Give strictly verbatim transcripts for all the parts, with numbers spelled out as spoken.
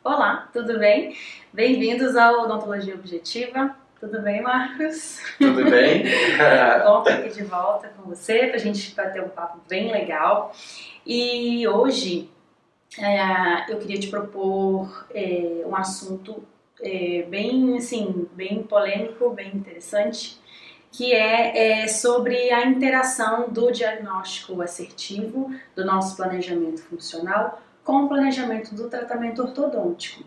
Olá, tudo bem? Bem-vindos ao Odontologia Objetiva. Tudo bem, Marcos? Tudo bem? Bom estar aqui de volta com você para a gente bater um papo bem legal. E hoje é, eu queria te propor é, um assunto é, bem, assim, bem polêmico, bem interessante, que é, é sobre a interação do diagnóstico assertivo, do nosso planejamento funcional, com o planejamento do tratamento ortodôntico.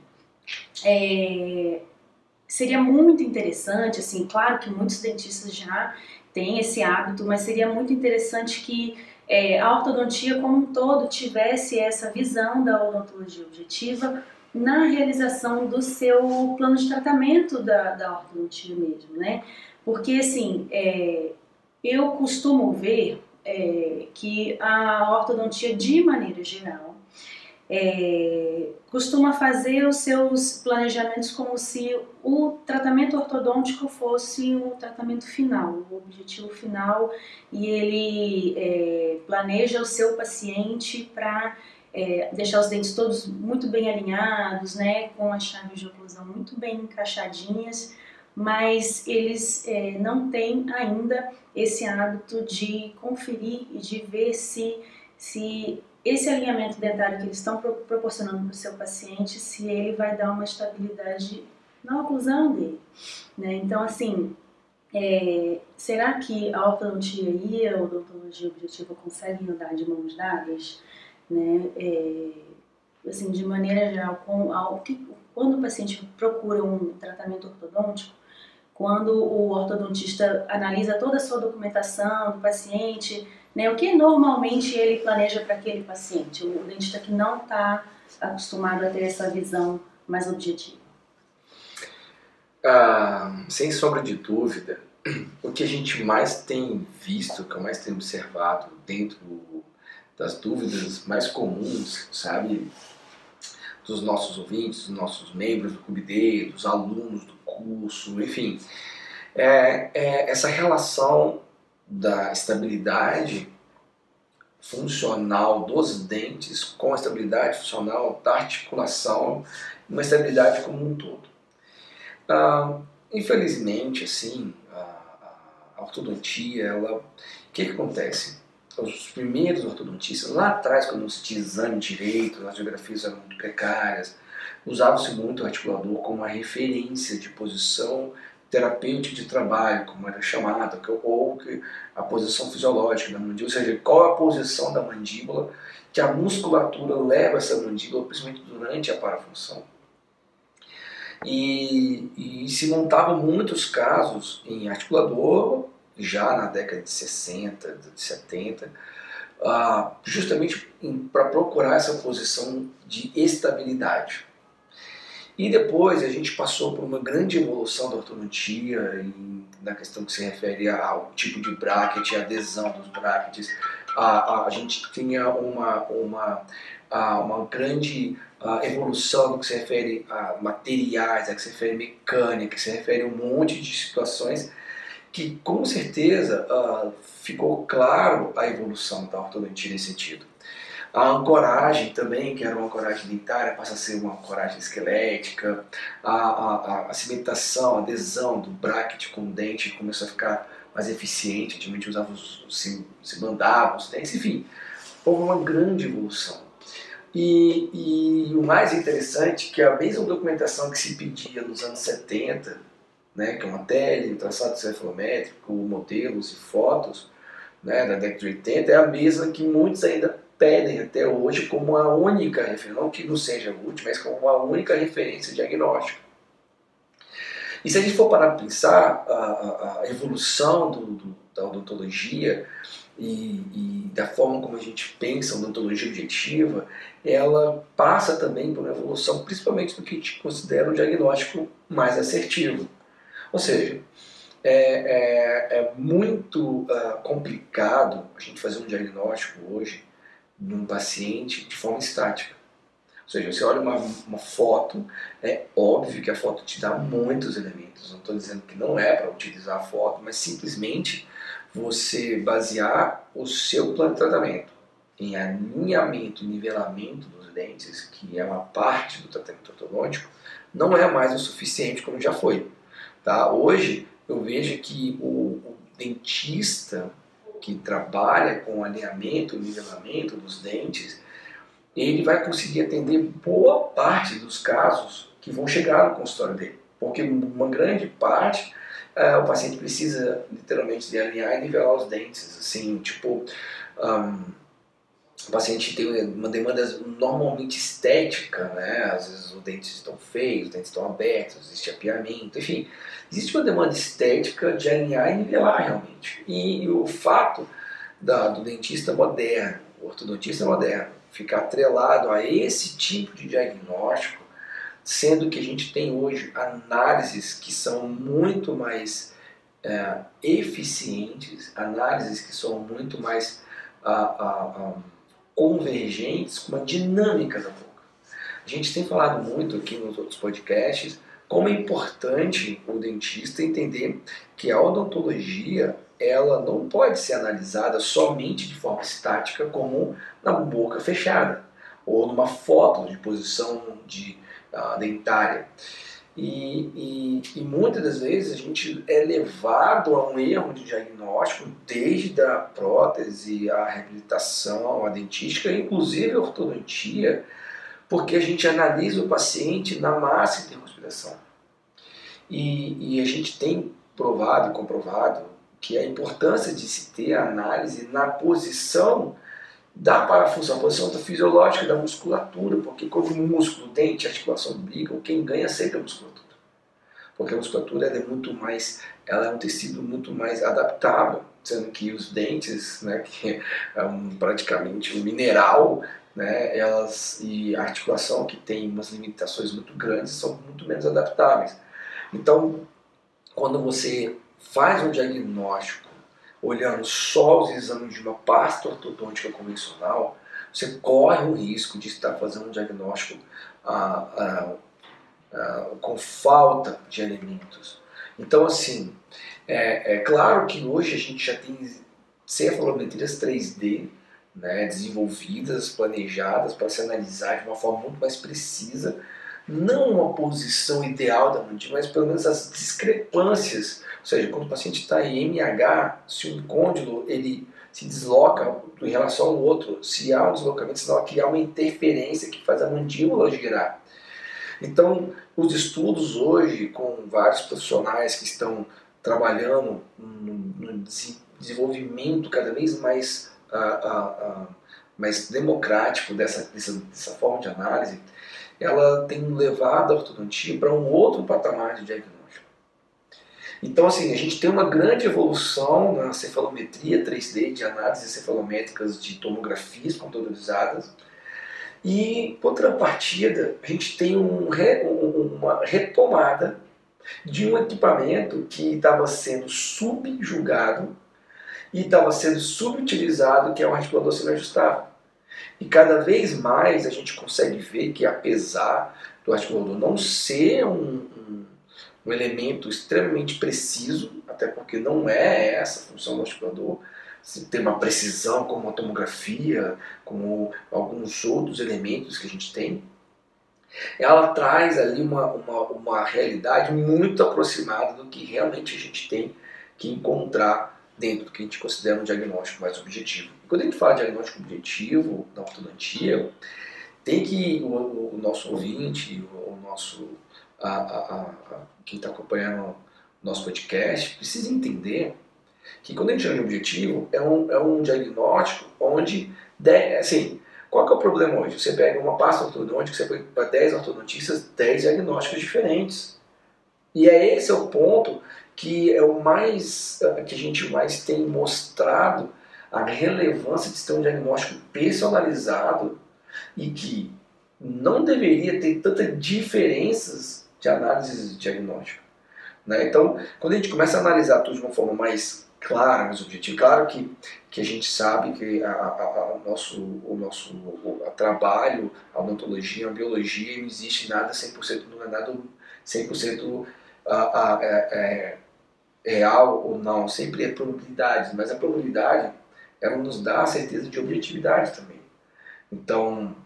É, seria muito interessante, assim, claro que muitos dentistas já têm esse hábito, mas seria muito interessante que é, a ortodontia como um todo tivesse essa visão da odontologia objetiva na realização do seu plano de tratamento da, da ortodontia mesmo, né? Porque, assim, é, eu costumo ver é, que a ortodontia, de maneira geral, É, costuma fazer os seus planejamentos como se o tratamento ortodôntico fosse o tratamento final, o objetivo final, e ele é, planeja o seu paciente para é, deixar os dentes todos muito bem alinhados, né, com as chaves de oclusão muito bem encaixadinhas, mas eles é, não têm ainda esse hábito de conferir e de ver se, se esse alinhamento dentário que eles estão proporcionando para o seu paciente, se ele vai dar uma estabilidade na oclusão dele, né? Então, assim, é, será que a ortodontia e a odontologia objetiva conseguem andar de mãos dadas, né? É, assim, de maneira geral, com, ao, que, quando o paciente procura um tratamento ortodôntico, quando o ortodontista analisa toda a sua documentação do paciente, né, o que normalmente ele planeja para aquele paciente, o dentista que não está acostumado a ter essa visão mais objetiva? Ah, sem sombra de dúvida, o que a gente mais tem visto, o que eu mais tenho observado dentro das dúvidas mais comuns, sabe, dos nossos ouvintes, dos nossos membros do Clube D, dos alunos do curso, enfim, é, é essa relação da estabilidade funcional dos dentes com a estabilidade funcional da articulação, uma estabilidade como um todo. Ah, infelizmente, assim, a, a ortodontia, ela, o que, que acontece? Os primeiros ortodontistas, lá atrás, quando não se tinha exame direito, as radiografias eram muito precárias, usava-se muito o articulador como uma referência de posição terapêutica de trabalho, como era chamada, ou a posição fisiológica da mandíbula, ou seja, qual a posição da mandíbula que a musculatura leva essa mandíbula, principalmente durante a parafunção. E, e se montavam muitos casos em articulador, já na década de sessenta, de setenta, uh, justamente para procurar essa posição de estabilidade. E depois a gente passou por uma grande evolução da ortodontia em, na questão que se refere ao tipo de bracket, a adesão dos brackets. A, a, a gente tinha uma, uma, a, uma grande a, evolução no que se refere a materiais, a que se refere a mecânica, que se refere a um monte de situações que com certeza uh, ficou claro a evolução da ortodontia nesse sentido. A ancoragem também, que era uma ancoragem dentária, passa a ser uma ancoragem esquelética. A, a, a cimentação, a adesão do bracket com o dente começou a ficar mais eficiente. Antigamente usava os, se, se mandava os dentes, enfim, houve uma grande evolução. E, e o mais interessante é que a mesma documentação que se pedia nos anos setenta, né, que é uma tele, um traçado cefalométrico, modelos e fotos, né, da década de oitenta, é a mesma que muitos ainda pedem até hoje como a única referência, não que não seja útil, mas como a única referência diagnóstica. E se a gente for parar para pensar, a, a, a evolução do, do, da odontologia e, e da forma como a gente pensa a odontologia objetiva, ela passa também por uma evolução, principalmente do que a gente considera um diagnóstico mais assertivo. Ou seja, é, é, é muito uh, complicado a gente fazer um diagnóstico hoje num paciente de forma estática. Ou seja, você olha uma, uma foto, é óbvio que a foto te dá muitos elementos. Não estou dizendo que não é para utilizar a foto, mas simplesmente você basear o seu plano de tratamento em alinhamento, nivelamento dos dentes, que é uma parte do tratamento ortodôntico, não é mais o suficiente como já foi. Tá? Hoje eu vejo que o, o dentista que trabalha com alinhamento e nivelamento dos dentes, ele vai conseguir atender boa parte dos casos que vão chegar no consultório dele. Porque uma grande parte, uh, o paciente precisa literalmente de alinhar e nivelar os dentes. Assim, tipo, um, o paciente tem uma demanda normalmente estética, né? Às vezes os dentes estão feios, os dentes estão abertos, existe apiamento, enfim. Existe uma demanda estética de alinhar e nivelar realmente. E, e o fato da, do dentista moderno, o ortodontista moderno, ficar atrelado a esse tipo de diagnóstico, sendo que a gente tem hoje análises que são muito mais é, eficientes, análises que são muito mais a, a, a, convergentes, com uma dinâmica da boca. A gente tem falado muito aqui nos outros podcasts como é importante o dentista entender que a odontologia ela não pode ser analisada somente de forma estática como na boca fechada ou numa foto de posição de uh, dentária. E, e, e muitas das vezes a gente é levado a um erro de diagnóstico desde a prótese, a reabilitação, a dentística, inclusive a ortodontia, porque a gente analisa o paciente na massa intercuspiração. E, e a gente tem provado e comprovado que a importância de se ter a análise na posição da parafunção, a posição fisiológica da musculatura, porque quando o músculo, o dente, a articulação brigam, quem ganha sempre é a musculatura. Porque a musculatura ela é muito mais, ela é um tecido muito mais adaptável, sendo que os dentes, né, que é um, praticamente um mineral, né, elas, e a articulação que tem umas limitações muito grandes, são muito menos adaptáveis. Então, quando você faz um diagnóstico olhando só os exames de uma pasta ortodôntica convencional, você corre o risco de estar fazendo um diagnóstico ah, ah, ah, com falta de elementos. Então, assim, é, é claro que hoje a gente já tem cefalometrias três D, né, desenvolvidas, planejadas para se analisar de uma forma muito mais precisa, não uma posição ideal da mandíbula, mas pelo menos as discrepâncias. Ou seja, quando o paciente está em M H, se um côndilo ele se desloca em relação ao outro, se há um deslocamento, senão que há uma interferência que faz a mandíbula girar. Então, os estudos hoje, com vários profissionais que estão trabalhando no, no desenvolvimento cada vez mais, uh, uh, uh, mais democrático dessa, dessa, dessa forma de análise, ela tem levado a ortodontia para um outro patamar de diagnóstico. Então, assim, a gente tem uma grande evolução na cefalometria três D, de análises cefalométricas de tomografias computadorizadas. E, em contrapartida, a gente tem um, uma retomada de um equipamento que estava sendo subjugado e estava sendo subutilizado, que é o articulador semiajustável. E cada vez mais a gente consegue ver que, apesar do articulador não ser um, um, um elemento extremamente preciso, até porque não é essa a função do articulador, se tem uma precisão como a tomografia, como alguns outros elementos que a gente tem, ela traz ali uma, uma, uma realidade muito aproximada do que realmente a gente tem que encontrar dentro do que a gente considera um diagnóstico mais objetivo. E quando a gente fala de diagnóstico objetivo na ortodontia, tem que o, o nosso ouvinte, o, o nosso, a, a, a, quem está acompanhando o nosso podcast, precisa entender que quando a gente chama de objetivo, é um, é um diagnóstico onde, assim, qual que é o problema hoje? Você pega uma pasta ortodôntica, você põe para dez ortodontistas, dez diagnósticos diferentes. E é esse é o ponto que é o mais, que a gente mais tem mostrado a relevância de ter um diagnóstico personalizado e que não deveria ter tantas diferenças de análise de diagnóstico. Né? Então, quando a gente começa a analisar tudo de uma forma mais clara, mais objetiva, claro que, que a gente sabe que a, a, a, o nosso, o nosso o, a trabalho, a odontologia, a biologia, não existe nada cem por cento, não é nada cem por cento a, a, é, é, real ou não, sempre é probabilidade, mas a probabilidade ela nos dá a certeza de objetividade também. Então,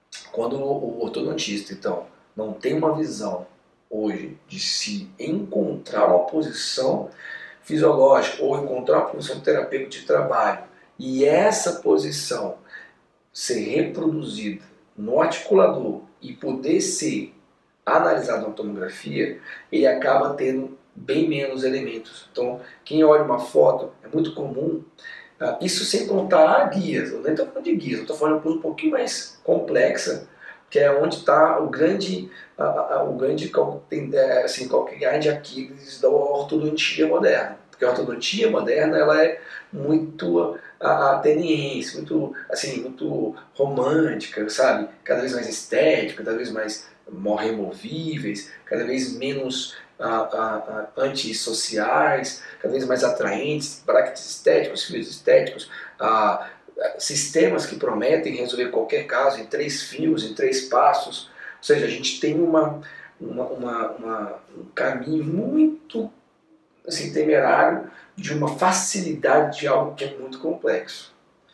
quando o ortodontista, então, não tem uma visão hoje de se encontrar uma posição fisiológica ou encontrar uma posição terapêutica de trabalho e essa posição ser reproduzida no articulador e poder ser analisado na tomografia, ele acaba tendo bem menos elementos. Então, quem olha uma foto, é muito comum, uh, isso sem contar guias, eu nem estou falando de guias, eu estou falando de uma coisa um pouquinho mais complexa, que é onde está o grande, uh, uh, o grande assim, calcanhar de Aquiles da ortodontia moderna. Porque a ortodontia moderna ela é muito ateniense, muito, assim, muito romântica, sabe? Cada vez mais estética, cada vez mais removíveis, cada vez menos ah, ah, ah, antissociais, cada vez mais atraentes, brackets estéticos, fios estéticos, ah, sistemas que prometem resolver qualquer caso em três fios, em três passos. Ou seja, a gente tem uma, uma, uma, uma um caminho muito assim, temerário de uma facilidade de algo que é muito complexo.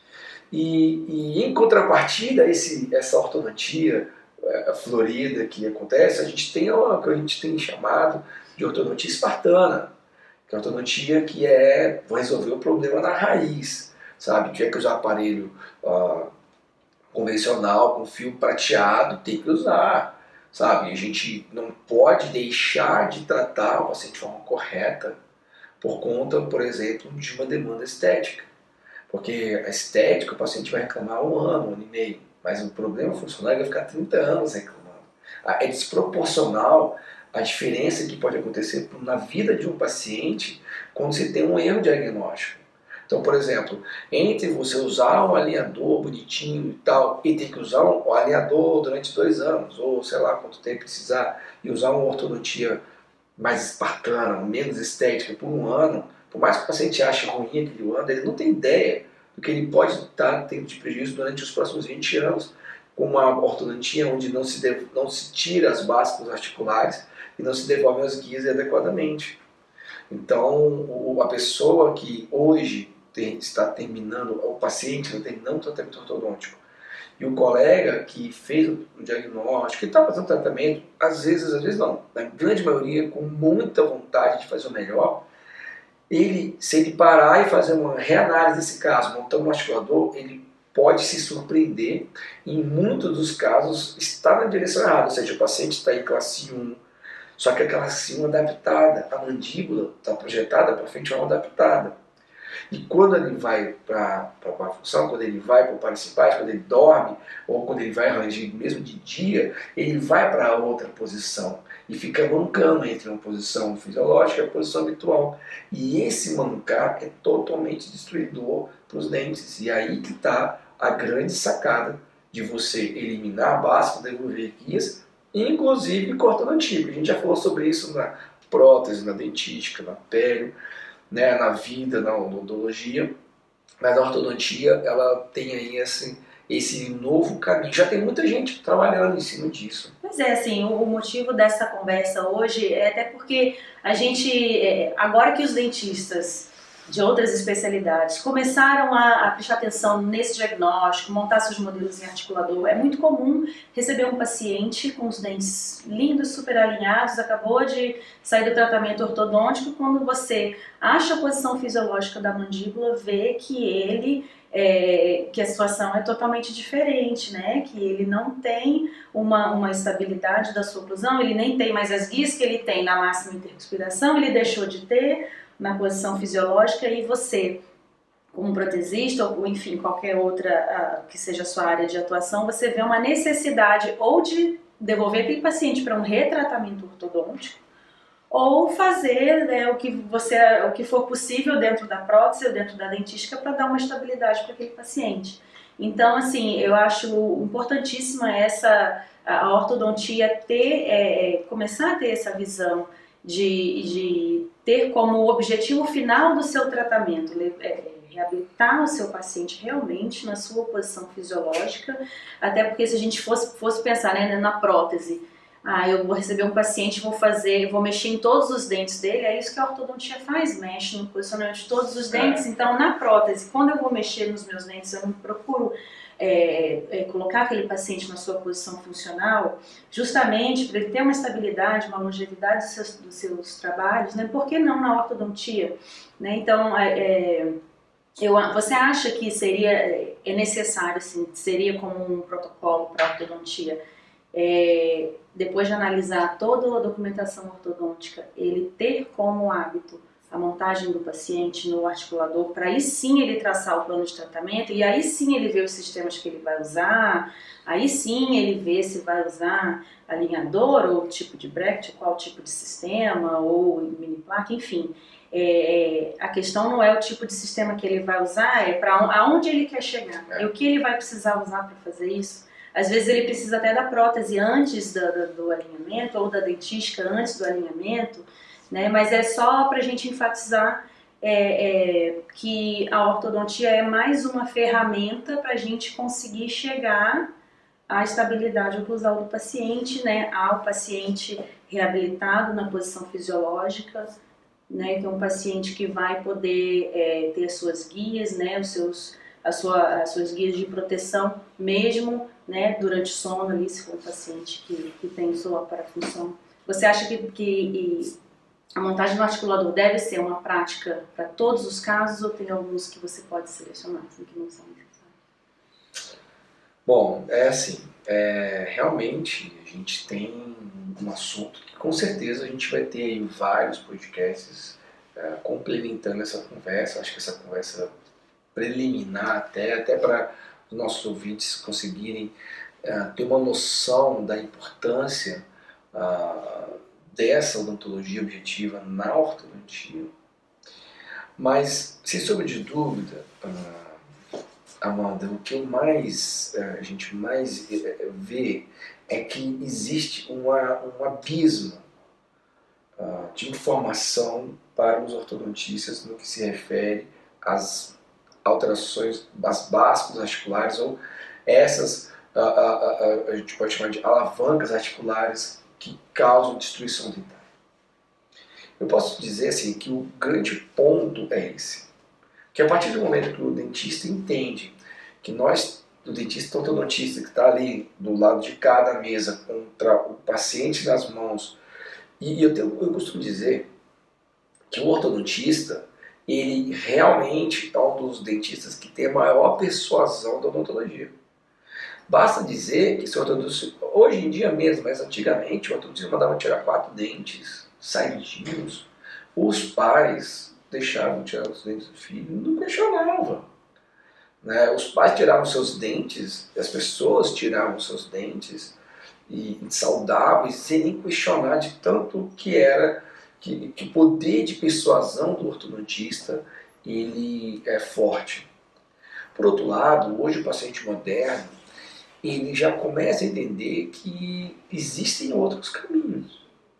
E, e em contrapartida, esse, essa ortodontia é, florida que acontece, a gente tem o que a gente tem chamado de ortodontia espartana, que é a ortodontia que é, vou resolver o problema na raiz, sabe? Tiver que usar aparelho uh, convencional, com fio prateado, tem que usar, sabe? A gente não pode deixar de tratar o paciente de forma correta, por conta, por exemplo, de uma demanda estética. Porque a estética, o paciente vai reclamar um ano, um ano e meio, mas o problema funcional ele vai ficar trinta anos reclamando. É desproporcional a diferença que pode acontecer na vida de um paciente quando você tem um erro diagnóstico. Então, por exemplo, entre você usar um alinhador bonitinho e tal, e ter que usar um alinhador durante dois anos, ou sei lá quanto tempo precisar, e usar uma ortodontia mais espartana, menos estética por um ano, por mais que o paciente ache ruim aquele ano, ele não tem ideia do que ele pode estar tendo de prejuízo durante os próximos vinte anos com uma ortodontia onde não se, deve, não se tira as bases articulares e não se devolvem as guias adequadamente. Então, o, a pessoa que hoje tem, está terminando, o paciente está terminando o tratamento ortodôntico, e o colega que fez o diagnóstico, que está fazendo tratamento, às vezes, às vezes não, na grande maioria, com muita vontade de fazer o melhor, ele, se ele parar e fazer uma reanálise desse caso, montando um articulador, ele pode se surpreender, e em muitos dos casos está na direção errada, ou seja, o paciente está em classe um, só que a classe um adaptada, a mandíbula está projetada para frente, é uma adaptada. E quando ele vai para a função, quando ele vai para o parasimpático, quando ele dorme, ou quando ele vai ranger mesmo de dia, ele vai para outra posição e fica mancando entre uma posição fisiológica e a posição habitual. E esse mancar é totalmente destruidor para os dentes. E aí que está a grande sacada de você eliminar a base, devolver guias, inclusive cortando antigo. A gente já falou sobre isso na prótese, na dentística, na pele, né, na vida, na odontologia, mas a ortodontia ela tem aí esse, esse novo caminho. Já tem muita gente trabalhando em cima disso. Pois é, assim, o motivo dessa conversa hoje é até porque a gente, agora que os dentistas de outras especialidades começaram a, a prestar atenção nesse diagnóstico, montar seus modelos em articulador, é muito comum receber um paciente com os dentes lindos, super alinhados, acabou de sair do tratamento ortodôntico, quando você acha a posição fisiológica da mandíbula, vê que ele É, que a situação é totalmente diferente, né? Que ele não tem uma, uma estabilidade da sua oclusão, ele nem tem mais as guias que ele tem na máxima intercuspiração, ele deixou de ter na posição fisiológica, e você, como protesista ou enfim qualquer outra uh, que seja a sua área de atuação, você vê uma necessidade ou de devolver aquele paciente para um retratamento ortodôntico, ou fazer né, o, que você, o que for possível dentro da prótese ou dentro da dentística para dar uma estabilidade para aquele paciente. Então, assim, eu acho importantíssima essa, a ortodontia ter, é, começar a ter essa visão de, de ter como objetivo final do seu tratamento, é, reabilitar o seu paciente realmente na sua posição fisiológica, até porque se a gente fosse, fosse pensar né, na prótese, ah, eu vou receber um paciente, vou fazer, vou mexer em todos os dentes dele, é isso que a ortodontia faz, mexe no posicionamento de todos os dentes. Então, na prótese, quando eu vou mexer nos meus dentes, eu não procuro é, é, colocar aquele paciente na sua posição funcional, justamente para ele ter uma estabilidade, uma longevidade dos seus, dos seus trabalhos, né? Por que não na ortodontia? Né? Então, é, eu, você acha que seria é necessário, assim, seria como um protocolo para ortodontia, é, depois de analisar toda a documentação ortodôntica, ele ter como hábito a montagem do paciente no articulador, para aí sim ele traçar o plano de tratamento, e aí sim ele ver os sistemas que ele vai usar, aí sim ele ver se vai usar alinhador ou tipo de bracket, qual tipo de sistema, ou mini placa, enfim. É, a questão não é o tipo de sistema que ele vai usar, é para aonde ele quer chegar, é. E o que ele vai precisar usar para fazer isso. Às vezes ele precisa até da prótese antes do, do, do alinhamento, ou da dentística antes do alinhamento, né? Mas é só para a gente enfatizar é, é, que a ortodontia é mais uma ferramenta para a gente conseguir chegar à estabilidade oclusal do paciente, né? Ao paciente reabilitado na posição fisiológica, né? Que é um paciente que vai poder é, ter as suas guias, né? Os seus, a sua, as suas guias de proteção mesmo, né? Durante o sono ali, se for um paciente que, que tem sua parafunção. Você acha que, que a montagem do articulador deve ser uma prática para todos os casos ou tem alguns que você pode selecionar, assim, que não são necessários? Bom, é assim, é, realmente a gente tem um assunto que com certeza a gente vai ter aí vários podcasts é, complementando essa conversa. Acho que essa conversa preliminar até, até para os nossos ouvintes conseguirem é, ter uma noção da importância uh, dessa odontologia objetiva na ortodontia. Mas, sem sombra de dúvida, uh, Amanda, o que eu mais, uh, a gente mais uh, vê é que existe uma, um abismo uh, de informação para os ortodontistas no que se refere às alterações das básculas articulares ou essas, uh, uh, uh, a gente pode chamar de alavancas articulares que causam destruição dentária. Eu posso dizer assim que o grande ponto é esse, que a partir do momento que o dentista entende que nós, o dentista ortodontista que está ali do lado de cada mesa com o paciente nas mãos, e eu, tenho, eu costumo dizer que o ortodontista, ele realmente é um dos dentistas que tem a maior persuasão da odontologia. Basta dizer que se o ortodontista, hoje em dia mesmo, mas antigamente o ortodontista mandava tirar quatro dentes saidinhos, os pais deixavam tirar os dentes do filho, não questionava. Né? Os pais tiravam seus dentes, as pessoas tiravam seus dentes e saudáveis sem nem questionar de tanto que era, que, que o poder de persuasão do ortodontista ele é forte. Por outro lado, hoje o paciente moderno ele já começa a entender que existem outros caminhos.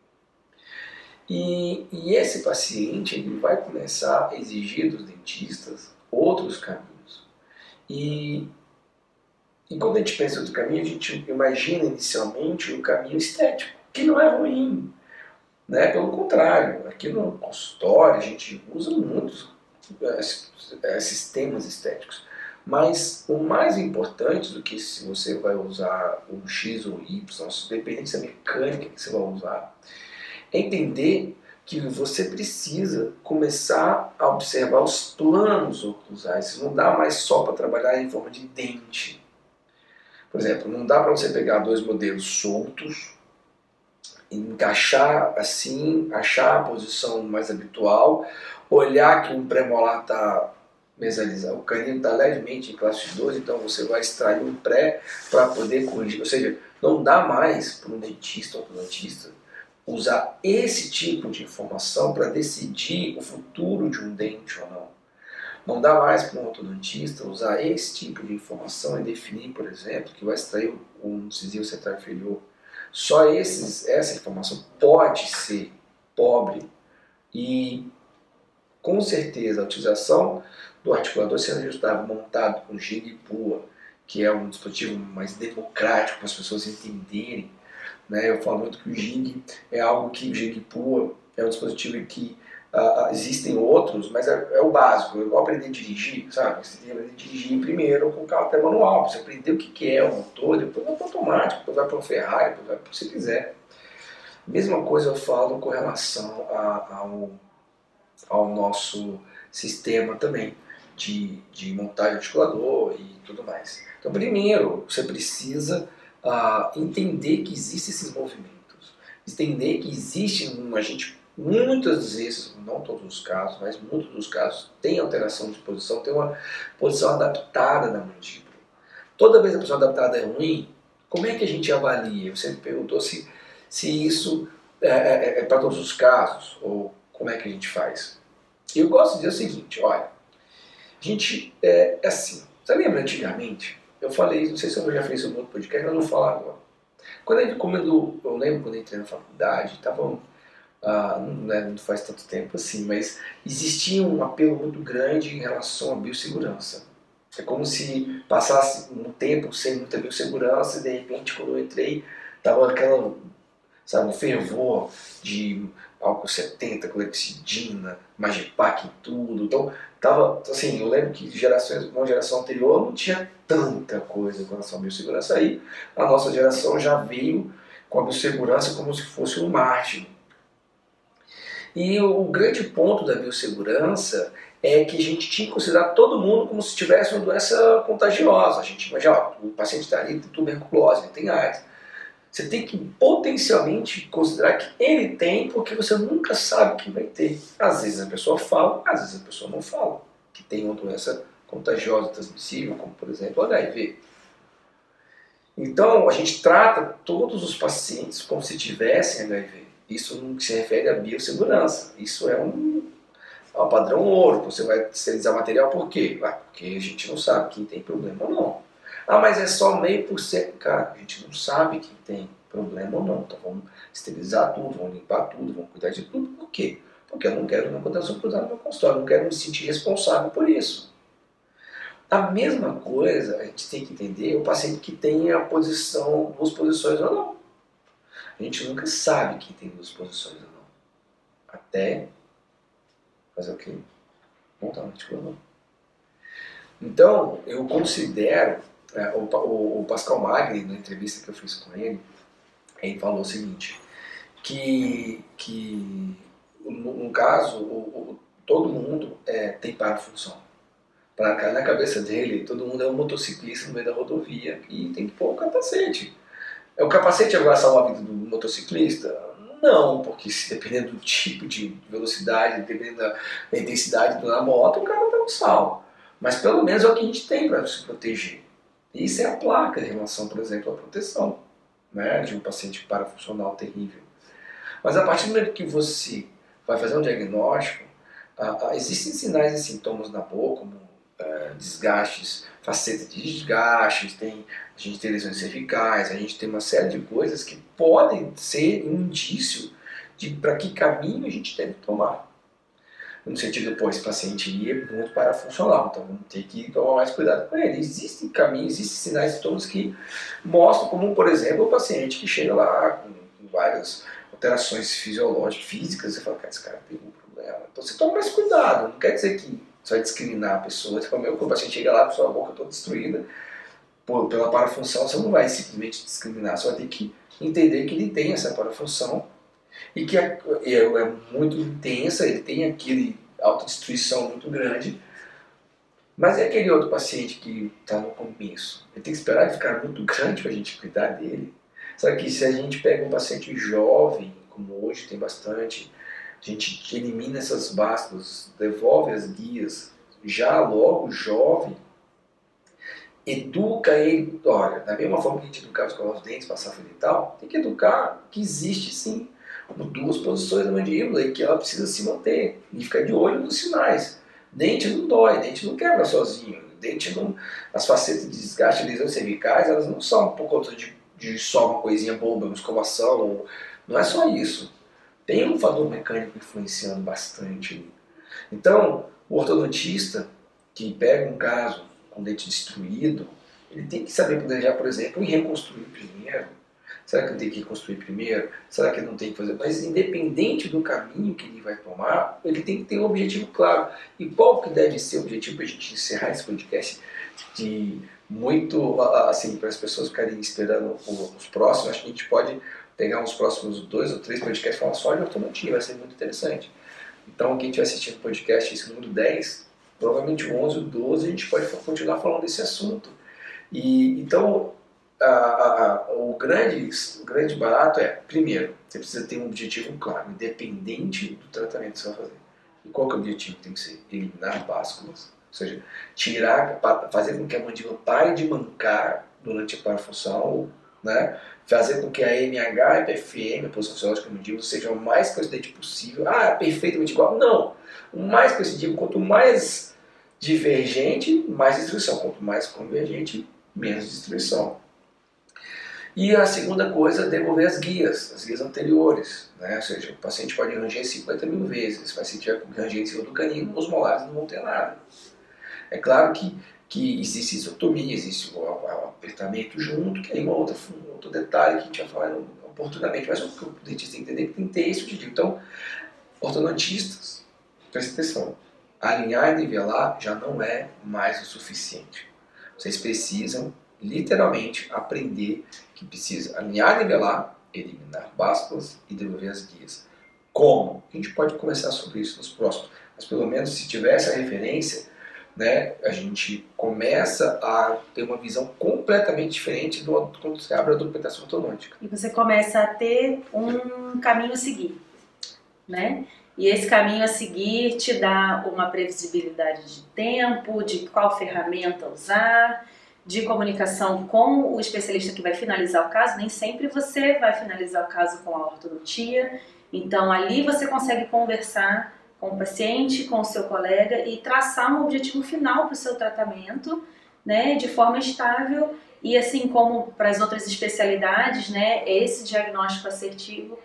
E, e esse paciente ele vai começar a exigir dos dentistas outros caminhos. E, e quando a gente pensa em outro caminho, a gente imagina inicialmente um caminho estético, que não é ruim. Né? Pelo contrário, aqui no consultório a gente usa muitos é, sistemas estéticos. Mas o mais importante do que se você vai usar um X ou Y, dependente da mecânica que você vai usar, é entender que você precisa começar a observar os planos oclusais. Não dá mais só para trabalhar em forma de dente. Por exemplo, não dá para você pegar dois modelos soltos, encaixar assim, achar a posição mais habitual, olhar que um premolar está mesalizado, o canino está levemente em classe dois, então você vai extrair um pré para poder corrigir. Ou seja, não dá mais para um dentista ou ortodontista usar esse tipo de informação para decidir o futuro de um dente ou não. Não dá mais para um ortodontista usar esse tipo de informação e definir, por exemplo, que vai extrair um incisivo central inferior. Só esses, essa informação pode ser pobre e, com certeza, a utilização do articulador sendo ajustável montado com giga e pua, que é um dispositivo mais democrático para as pessoas entenderem. Né? Eu falo muito que o G I G é algo que o G I G e pua é um dispositivo que Uh, existem outros, mas é, é o básico, é igual aprender a dirigir, sabe? Você tem que aprender a dirigir primeiro com o carro até manual, você aprender o que, que é o motor, depois vai para o automático, depois vai para um Ferrari, depois vai para o que você quiser. Mesma coisa eu falo com relação a, ao, ao nosso sistema também de, de montagem articulador e tudo mais. Então, primeiro, você precisa uh, entender que existem esses movimentos, entender que existe uma gente, muitas vezes, não todos os casos, mas muitos dos casos, tem alteração de posição, tem uma posição adaptada da mandíbula. Toda vez que a posição adaptada é ruim, como é que a gente avalia? Você me perguntou se, se isso é, é, é para todos os casos, ou como é que a gente faz. Eu gosto de dizer o seguinte, olha, a gente é, é assim, você lembra antigamente? Eu falei, não sei se eu já fiz isso no outro podcast, mas não vou falar agora. Quando a gente, como eu, eu lembro quando eu entrei na faculdade, estavam, ah, não, é, não faz tanto tempo assim, mas existia um apelo muito grande em relação à biossegurança. É como se passasse um tempo sem muita biossegurança e de repente quando eu entrei, estava aquela, sabe, um fervor de álcool setenta, clexidina, Magipac em tudo. Então, tava, assim, eu lembro que gerações, uma geração anterior não tinha tanta coisa com relação à biossegurança. Aí a nossa geração já veio com a biossegurança como se fosse um marketing. E o, o grande ponto da biossegurança é que a gente tinha que considerar todo mundo como se tivesse uma doença contagiosa. A gente imagina, ó, o paciente está ali, tem tuberculose, tem AIDS. Você tem que potencialmente considerar que ele tem, porque você nunca sabe que vai ter. Às vezes a pessoa fala, às vezes a pessoa não fala que tem uma doença contagiosa, transmissível, como por exemplo o H I V. Então a gente trata todos os pacientes como se tivessem H I V. Isso não se refere à biossegurança. Isso é um, é um padrão ouro. Você vai esterilizar material por quê? Ah, porque a gente não sabe quem tem problema ou não. Ah, mas é só meio por cento. Cara, a gente não sabe quem tem problema ou não. Então vamos esterilizar tudo, vamos limpar tudo, vamos cuidar de tudo. Por quê? Porque eu não quero uma contaminação cruzada no meu consultório, eu não quero me sentir responsável por isso. A mesma coisa a gente tem que entender o paciente que tem a posição, duas posições ou não. A gente nunca sabe quem tem duas posições ou não. Até fazer o quê? Montar um articulador. Então, eu considero, é, o, o, o Pascal Magri, na entrevista que eu fiz com ele, ele falou o seguinte, que, que no, no caso, o, o, todo mundo é, tem parafunção. Pra, na cabeça dele, todo mundo é um motociclista no meio da rodovia e tem que pôr o capacete. É o capacete vai salvar a vida do motociclista? Não, porque se dependendo do tipo de velocidade, dependendo da, da intensidade da moto, o cara tá no sal. Mas pelo menos é o que a gente tem para se proteger. Isso é a placa em relação, por exemplo, à proteção, né, de um paciente parafuncional terrível. Mas a partir do momento que você vai fazer um diagnóstico, ah, ah, existem sinais e sintomas na boca, como ah, desgastes, faceta de desgastes, tem, a gente tem lesões cervicais, a gente tem uma série de coisas que podem ser um indício de para que caminho a gente deve tomar. No sentido, pô, esse paciente aí é muito parafuncional, então vamos ter que tomar mais cuidado com ele. Existem caminhos, existem sinais e sintomas que mostram, como por exemplo, o paciente que chega lá com, com várias alterações fisiológicas, físicas, e fala, cara, esse cara tem um problema. Então você toma mais cuidado, não quer dizer que você vai discriminar a pessoa. Você fala, meu, quando o paciente chega lá com sua boca toda destruída, por, pela parafunção, você não vai simplesmente discriminar, você vai ter que entender que ele tem essa parafunção e que é, é, é muito intensa, ele tem aquele autodestruição muito grande, mas é aquele outro paciente que está no começo, ele tem que esperar ele ficar muito grande para a gente cuidar dele. Só que se a gente pega um paciente jovem, como hoje tem bastante, a gente elimina essas básculas, devolve as guias, já logo jovem, educa ele, olha, da mesma forma que a gente educava escovar os dentes, passar fio e tal, tem que educar que existe sim duas posições da mandíbula e que ela precisa se manter e ficar de olho nos sinais. Dente não dói, dente não quebra sozinho, dente não, as facetas de desgaste, lesões cervicais, elas não são por conta de, de só uma coisinha boba, uma escovação, não é só isso. Tem um fator mecânico influenciando bastante. Então, o ortodontista que pega um caso com dente destruído, ele tem que saber planejar, por exemplo, em reconstruir primeiro. Será que eu tenho que construir primeiro? Será que eu não tenho que fazer? Mas independente do caminho que ele vai tomar, ele tem que ter um objetivo claro. E qual que deve ser o objetivo para a gente encerrar esse podcast de muito, assim, para as pessoas ficarem esperando os próximos? Acho que a gente pode pegar uns próximos dois ou três podcasts e falar só de ortodontia, vai ser muito interessante. Então, quem estiver assistindo o podcast, esse número dez, provavelmente o onze ou doze, a gente pode continuar falando desse assunto. E, então, a, a, a, o, grande, o grande barato é, primeiro, você precisa ter um objetivo claro, independente do tratamento que você vai fazer. E qual que é o objetivo? Tem que ser eliminar básculas, ou seja, tirar, fazer com que a mandíbula pare de mancar durante a parafunção, né? Fazer com que a M H e a P F M, a posição fisiológica da mandíbula, seja o mais coincidente possível. Ah, é perfeitamente igual. Não! O mais coincidente, quanto mais divergente, mais distribuição. Quanto mais convergente, menos distribuição. E a segunda coisa é devolver as guias, as guias anteriores, né? Ou seja, o paciente pode ranger cinquenta mil vezes, se o paciente tiver ranger em cima do canino, os molares não vão ter nada. É claro que, que existe isotomia, existe o, o apertamento junto, que é uma outra, um outro detalhe que a gente vai falar oportunamente, mas o que o dentista tem que entender é que tem que ter isso de digo. Então, ortodontistas, presta atenção, alinhar e nivelar já não é mais o suficiente. Vocês precisam, literalmente, aprender que precisa alinhar e nivelar, eliminar básculas e devolver as guias. Como? A gente pode conversar sobre isso nos próximos, mas pelo menos se tiver essa referência, né, a gente começa a ter uma visão completamente diferente do quando você abre a documentação ortodôntica. E você começa a ter um caminho a seguir, né? E esse caminho a seguir te dá uma previsibilidade de tempo, de qual ferramenta usar, de comunicação com o especialista que vai finalizar o caso. Nem sempre você vai finalizar o caso com a ortodontia, então ali você consegue conversar com o paciente, com o seu colega e traçar um objetivo final para o seu tratamento, né, de forma estável. E assim como para as outras especialidades, né, esse diagnóstico assertivo,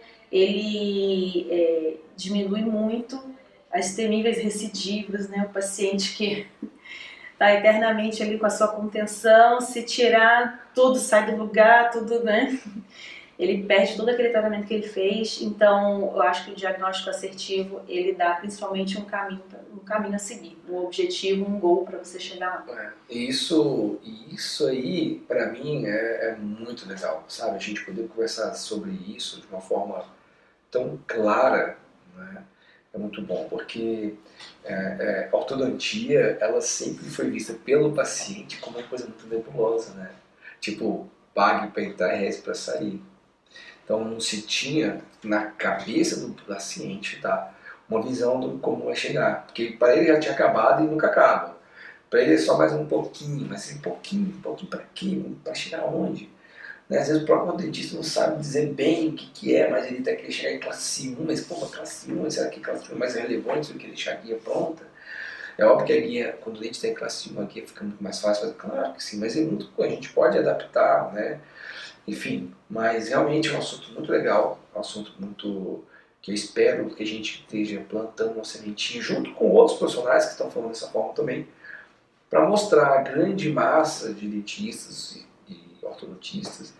ele é, diminui muito as temíveis recidivas, né, o paciente que está eternamente ali com a sua contenção, se tirar, tudo sai do lugar, tudo, né? Ele perde todo aquele tratamento que ele fez. Então, eu acho que o diagnóstico assertivo, ele dá principalmente um caminho, um caminho a seguir, um objetivo, um gol para você chegar lá. É, isso, isso aí, para mim, é, é muito legal, sabe? A gente poder conversar sobre isso de uma forma tão clara, né? É muito bom, porque é, é, a ortodontia, ela sempre foi vista pelo paciente como uma coisa muito nebulosa, né? Tipo, pague para entrar e reze para sair. Então não se tinha na cabeça do paciente, tá, uma visão do como vai chegar, porque para ele já tinha acabado e nunca acaba. Para ele é só mais um pouquinho, mas um pouquinho, um pouquinho para quê? Para chegar aonde? Né? Às vezes o próprio dentista não sabe dizer bem o que, que é, mas ele tem que chegar em classe um, mas pô, classe um, será que classe um é mais relevante do que deixar a guia pronta? É óbvio que a guia, quando o dente tem classe um, a guia fica muito mais fácil, claro que sim, mas é muito, a gente pode adaptar, né? Enfim, mas realmente é um assunto muito legal, um assunto muito que eu espero que a gente esteja plantando uma sementinha junto com outros profissionais que estão falando dessa forma também, para mostrar a grande massa de dentistas e ortodontistas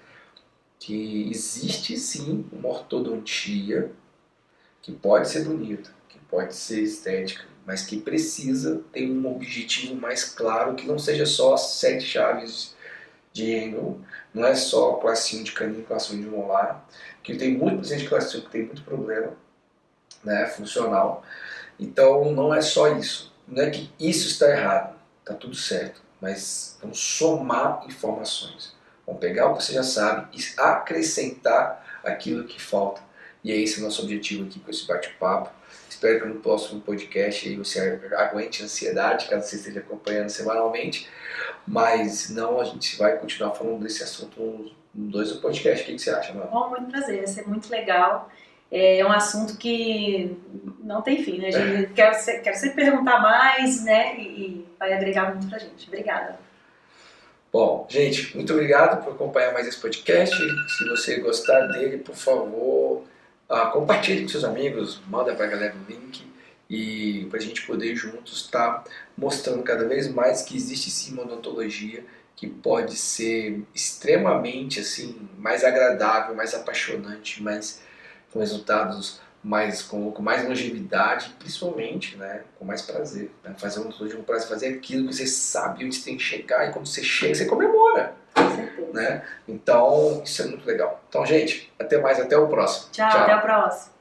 que existe sim uma ortodontia que pode ser bonita, que pode ser estética, mas que precisa ter um objetivo mais claro, que não seja só sete chaves de Engel, não é só classe um de canino, classe um de molar, que tem muito paciente de classe um que tem muito problema, né, funcional. Então não é só isso, não é que isso está errado, está tudo certo, mas vamos somar informações, vamos pegar o que você já sabe e acrescentar aquilo que falta. E é esse o nosso objetivo aqui com esse bate-papo. Espero que no próximo podcast aí você aguente a ansiedade, caso você esteja acompanhando semanalmente. Mas não, a gente vai continuar falando desse assunto nos dois do podcast. O que você acha, Manu? Bom, muito prazer, vai ser muito legal. É um assunto que não tem fim, né? A gente quer, quer sempre perguntar mais, né? E, e vai agregar muito pra gente. Obrigada. Bom, gente, muito obrigado por acompanhar mais esse podcast. Se você gostar dele, por favor, uh, compartilhe com seus amigos, manda pra galera o link. E para a gente poder juntos estar mostrando cada vez mais que existe sim uma odontologia que pode ser extremamente assim, mais agradável, mais apaixonante, mais, com resultados mais, com, com mais longevidade, principalmente, né, com mais prazer. Né? Fazer um de um prazer, fazer aquilo que você sabe onde você tem que chegar, e quando você chega, você comemora. Com certeza. Né? Então, isso é muito legal. Então, gente, até mais, até o próximo. Tchau, Tchau. Até o próximo.